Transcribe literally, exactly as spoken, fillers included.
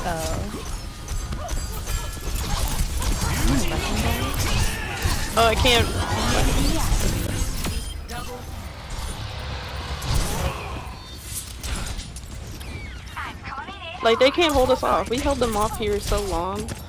Oh. Oh, I can't. Like, they can't hold us off. We held them off here so long.